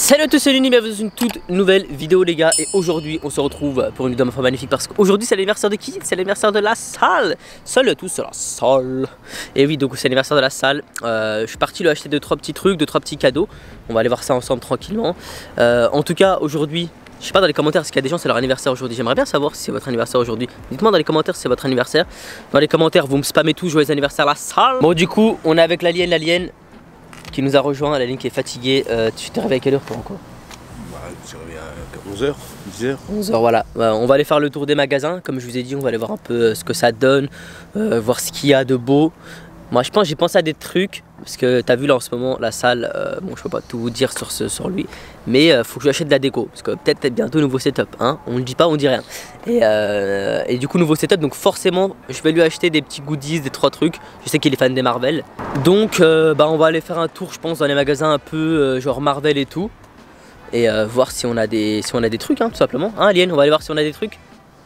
Salut à tous, c'est Luni, bienvenue dans une toute nouvelle vidéo les gars. Et aujourd'hui on se retrouve pour une vidéo magnifique parce qu'aujourd'hui c'est l'anniversaire de qui? C'est l'anniversaire de la salle. Salut à tous, c'est la salle. Et oui, donc c'est l'anniversaire de la salle. Je suis parti lui acheter 2-3 petits trucs, 2-3 petits cadeaux. On va aller voir ça ensemble tranquillement. En tout cas aujourd'hui, je sais pas dans les commentaires s'il y a des gens c'est leur anniversaire aujourd'hui. J'aimerais bien savoir si c'est votre anniversaire aujourd'hui. Dites-moi dans les commentaires si c'est votre anniversaire. Dans les commentaires vous me spammez tout, joyeux anniversaire la salle. Bon du coup on est avec l'alien qui nous a rejoint, l'alien qui est fatigué. Tu t'es réveillé à quelle heure toi encore? Je me réveille à 11h, 10h. 11h, voilà. On va aller faire le tour des magasins. Comme je vous ai dit, on va aller voir un peu ce que ça donne, voir ce qu'il y a de beau. Moi, je pense j'ai pensé à des trucs. Parce que tu as vu là en ce moment, la salle, bon, je peux pas tout vous dire sur lui. Mais faut que je lui achète de la déco. Parce que peut-être bientôt nouveau setup. Hein, on ne dit pas, on dit rien. Et du coup, nouveau setup. Donc forcément, je vais lui acheter des petits goodies, des 3 trucs. Je sais qu'il est fan des Marvel. Donc, on va aller faire un tour, je pense, dans les magasins un peu genre Marvel et tout. Et voir si on a des trucs hein, tout simplement hein, Alien, on va aller voir si on a des trucs.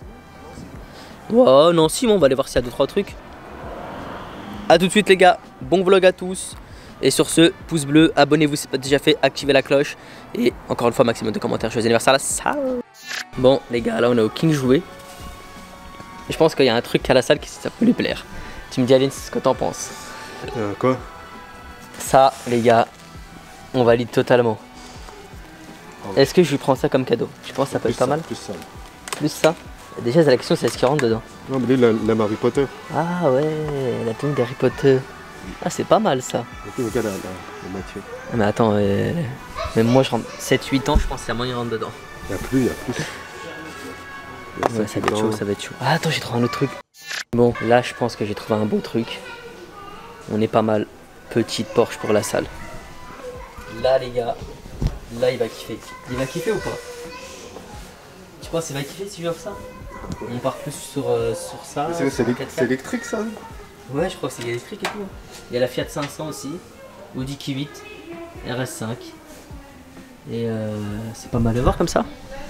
Oh non si, bon, on va aller voir s'il y a 2-3 trucs. A tout de suite les gars, bon vlog à tous. Et sur ce, pouce bleu, abonnez-vous si ce n'est pas déjà fait, activez la cloche. Et encore une fois maximum de commentaires, joyeux anniversaire à la salle. Bon les gars, là on est au King Jouet. Et je pense qu'il y a un truc à la salle qui ça peut lui plaire. Tu me dis Alien, c'est ce que t'en penses. Quoi? Ça les gars, on valide totalement. Est-ce que je lui prends ça comme cadeau? Je pense que ça peut être pas mal. Plus ça. Plus ça. Déjà la question c'est ce qui rentre dedans. Non mais lui il aime Harry Potter. Ah ouais, la tenue d'Harry Potter. Ah c'est pas mal ça. Et regarde la Mathieu. Mais attends, même moi je rentre 7-8 ans, je pense qu'il y a moyen de rentrer dedans. Il y a plus, il y a plus. Ouais, ça va être chaud, ça va être chaud. Ah attends, j'ai trouvé un autre truc. Bon, là je pense que j'ai trouvé un beau truc. On est pas mal. Petite Porsche pour la salle. Là les gars, là il va kiffer. Il va kiffer ou pas? Tu penses qu'il va kiffer si je lui offre ça? On part plus sur ça. C'est électrique ça? Ouais, je crois que c'est électrique et tout. Il y a la Fiat 500 aussi, Audi Q8, RS5. Et c'est pas mal de voir comme ça.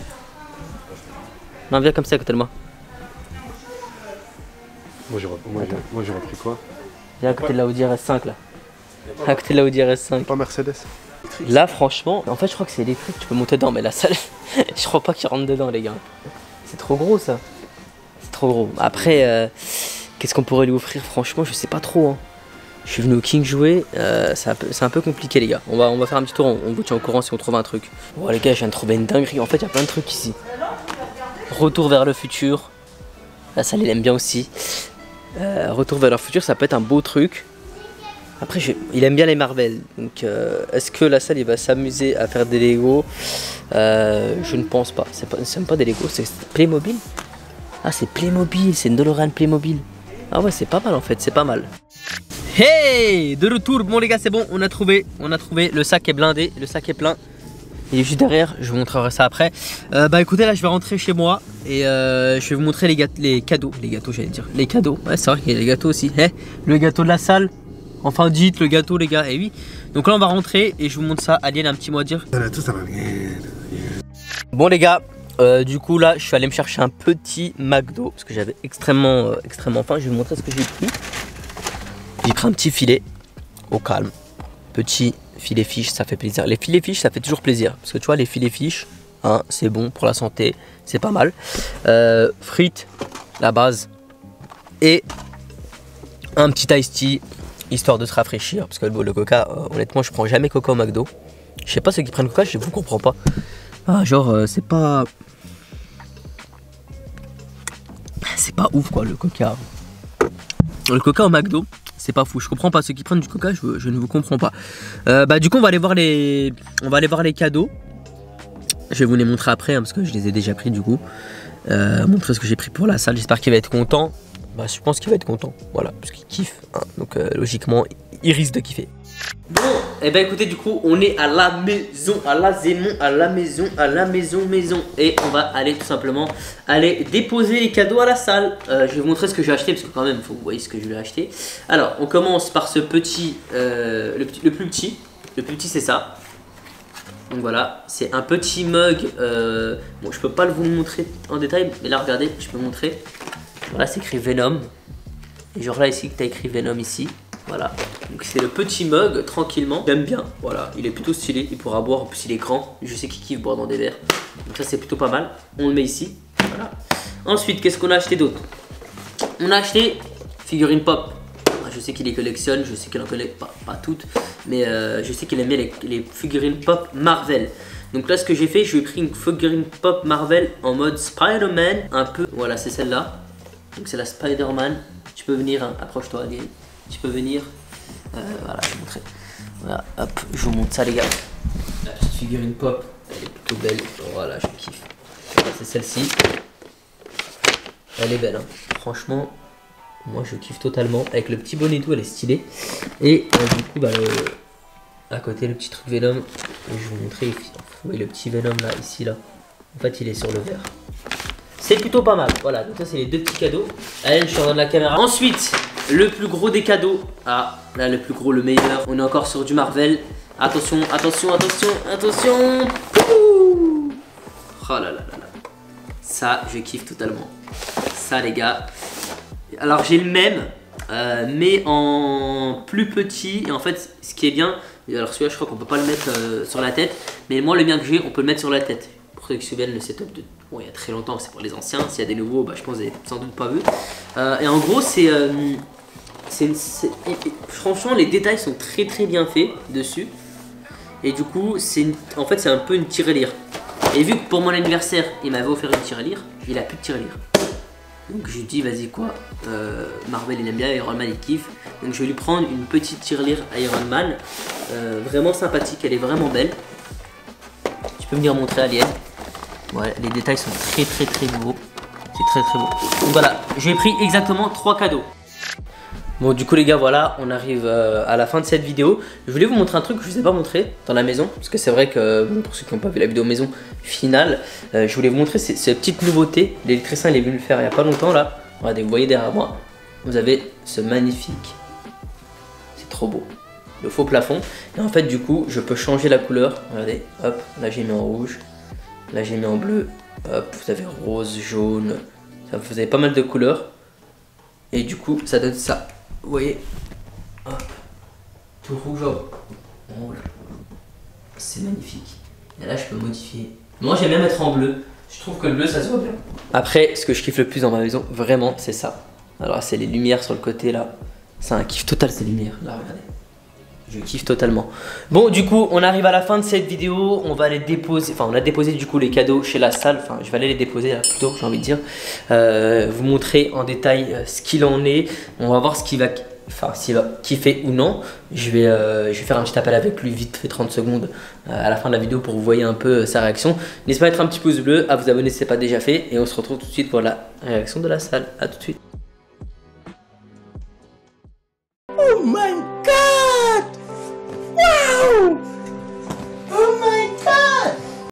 Non, viens comme ça à côté de moi. Moi j'aurais pris quoi? Viens à côté de la Audi RS5 là. À côté de la Audi RS5. Pas Mercedes. Là franchement, en fait je crois que c'est électrique, tu peux monter dedans, mais la salle, je crois pas qu'il rentre dedans les gars. C'est trop gros ça. C'est trop gros. Après, qu'est-ce qu'on pourrait lui offrir? Franchement, je sais pas trop. Hein. Je suis venu au King jouer, c'est un peu compliqué les gars. On va faire un petit tour, on vous tient au courant si on trouve un truc. Bon les gars, je viens de trouver une dinguerie. En fait, il y a plein de trucs ici. Retour vers le futur. La salle, elle aime bien aussi. Retour vers le futur, ça peut être un beau truc. Après, il aime bien les Marvel, donc est-ce que la salle il va s'amuser à faire des Lego? Je ne pense pas. C'est même pas des Lego, c'est Playmobil. Ah, c'est Playmobil, c'est une DeLorean Playmobil. Ah ouais, c'est pas mal en fait, c'est pas mal. Hey, de retour. Bon les gars, c'est bon, on a trouvé. Le sac est blindé, le sac est plein. Il est juste derrière, je vous montrerai ça après. Écoutez, là je vais rentrer chez moi et je vais vous montrer les cadeaux. Les gâteaux, j'allais dire. Les cadeaux, ouais, c'est vrai qu'il y a les gâteaux aussi. Hey, le gâteau de la salle. Enfin dites le gâteau les gars, et oui. Donc là on va rentrer et je vous montre ça. Alien a un petit mot à dire. Ça va bien. Bon les gars, du coup là je suis allé me chercher un petit McDo parce que j'avais extrêmement faim. Je vais vous montrer ce que j'ai pris. J'ai pris un petit filet au calme. Petit filet fish, ça fait plaisir. Les filets fish ça fait toujours plaisir. Parce que tu vois les filets fish, hein, c'est bon pour la santé, c'est pas mal. Frites, la base. Et un petit iced tea. Histoire de se rafraîchir, parce que le coca, honnêtement, je prends jamais coca au McDo. Je sais pas ceux qui prennent coca, je vous comprends pas. Ah, genre, c'est pas ouf quoi, le coca. Le coca au McDo, c'est pas fou. Je comprends pas ceux qui prennent du coca, je ne vous comprends pas. Du coup, on va aller voir les cadeaux. Je vais vous les montrer après, hein, parce que je les ai déjà pris du coup. Montrer ce que j'ai pris pour la salle. J'espère qu'il va être content. Je pense qu'il va être content, voilà, parce qu'il kiffe, hein. Donc logiquement, il risque de kiffer. Bon, et écoutez, du coup, on est à la maison, maison. Et on va aller tout simplement aller déposer les cadeaux à la salle. Je vais vous montrer ce que j'ai acheté, parce que quand même, il faut que vous voyez ce que je vais acheter. Alors, on commence par ce petit, le plus petit. Le plus petit, c'est ça. Donc voilà, c'est un petit mug. Bon, je peux pas vous le montrer en détail, mais là, regardez, je peux vous montrer. Voilà, c'est écrit Venom. Et genre là ici, tu as écrit Venom ici. Voilà. Donc c'est le petit mug, tranquillement. J'aime bien, voilà, il est plutôt stylé. Il pourra boire, en plus il est grand. Je sais qu'il kiffe boire dans des verres. Donc ça c'est plutôt pas mal. On le met ici, voilà. Ensuite, qu'est-ce qu'on a acheté d'autre? On a acheté figurine pop. Je sais qu'il les collectionne, je sais qu'il en connaît pas toutes. Mais je sais qu'il aime bien les figurines pop Marvel. Donc là ce que j'ai fait, je lui ai pris une figurine pop Marvel en mode Spider-Man. Un peu, voilà c'est celle-là. Donc c'est la Spider-Man. Tu peux venir, hein, approche-toi Aliel. Tu peux venir. Voilà, je vais vous montrer. Voilà, hop, je vous montre ça les gars. La petite figurine pop, elle est plutôt belle. Voilà, je kiffe. C'est celle-ci. Elle est belle, hein. Franchement, moi je kiffe totalement. Avec le petit bonnet et tout, elle est stylée. Et du coup, bah, à côté, le petit truc Venom. Je vais vous montrer. Vous voyez le petit Venom là, ici, là. En fait, il est sur le verre. C'est plutôt pas mal. Voilà, donc ça, c'est les deux petits cadeaux. Allez, je te redonne la caméra. Ensuite, le plus gros des cadeaux. Ah, là, le plus gros, le meilleur. On est encore sur du Marvel. Attention, attention, attention, attention. Ouh. Oh là là là là. Ça, je kiffe totalement. Ça, les gars. Alors, j'ai le même, mais en plus petit. Et en fait, ce qui est bien, alors celui-là, je crois qu'on peut pas le mettre sur la tête. Mais moi, le mien que j'ai, on peut le mettre sur la tête. Pour ceux qui se souviennent, le setup de. Bon, il y a très longtemps, c'est pour les anciens. S'il y a des nouveaux, bah, je pense que vous n'avez sans doute pas vu. Et en gros, franchement, les détails sont très très bien faits dessus. Et du coup, en fait, c'est un peu une tirelire. Et vu que pour mon anniversaire, il m'avait offert une tirelire, il a plus de tirelire. Donc je lui dis, vas-y quoi, Marvel il aime bien, Iron Man il kiffe. Donc je vais lui prendre une petite tirelire Iron Man. Vraiment sympathique, elle est vraiment belle. Tu peux venir montrer Alien. Ouais, les détails sont très très très beaux. C'est très très beau. Donc voilà, j'ai pris exactement 3 cadeaux. Bon du coup les gars, voilà, on arrive à la fin de cette vidéo. Je voulais vous montrer un truc que je ne vous ai pas montré dans la maison. Parce que c'est vrai que, bon, pour ceux qui n'ont pas vu la vidéo maison finale, je voulais vous montrer ces petites nouveautés. L'électricien il est venu le faire il n'y a pas longtemps là. Regardez, vous voyez derrière moi, vous avez ce magnifique, c'est trop beau, le faux plafond. Et en fait du coup, je peux changer la couleur. Regardez, hop, là j'ai mis en rouge. Là j'ai mis en bleu, hop, vous avez rose, jaune, vous avez pas mal de couleurs. Et du coup ça donne ça, vous voyez, hop, tout rouge, hop, c'est magnifique. Et là je peux modifier, moi j'aime bien mettre en bleu, je trouve que le bleu ça se voit bien. Après ce que je kiffe le plus dans ma maison, vraiment c'est ça. Alors c'est les lumières sur le côté là, c'est un kiff total ces lumières, là regardez. Je kiffe totalement. Bon du coup on arrive à la fin de cette vidéo. On va aller déposer, enfin on a déposé du coup les cadeaux chez la salle. Enfin je vais aller les déposer là plutôt, j'ai envie de dire. Vous montrer en détail ce qu'il en est. On va voir ce qu'il va, enfin s'il va kiffer ou non. Je vais faire un petit appel avec lui vite fait 30 secondes à la fin de la vidéo pour que vous voyez un peu sa réaction. N'hésitez pas à mettre un petit pouce bleu, à vous abonner si ce n'est pas déjà fait. Et on se retrouve tout de suite pour la réaction de la salle. A tout de suite. Oh my God!